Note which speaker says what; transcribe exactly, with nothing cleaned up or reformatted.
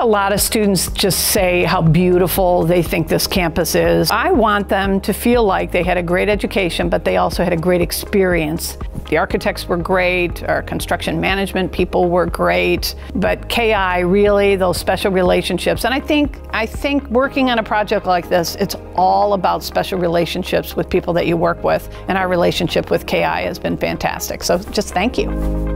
Speaker 1: a lot of students just say how beautiful they think this campus is. I want them to feel like they had a great education, but they also had a great experience. The architects were great, our construction management people were great, but K I really, those special relationships. And I think, I think working on a project like this, it's all about special relationships with people that you work with, and our relationship with K I has been fantastic. So just thank you.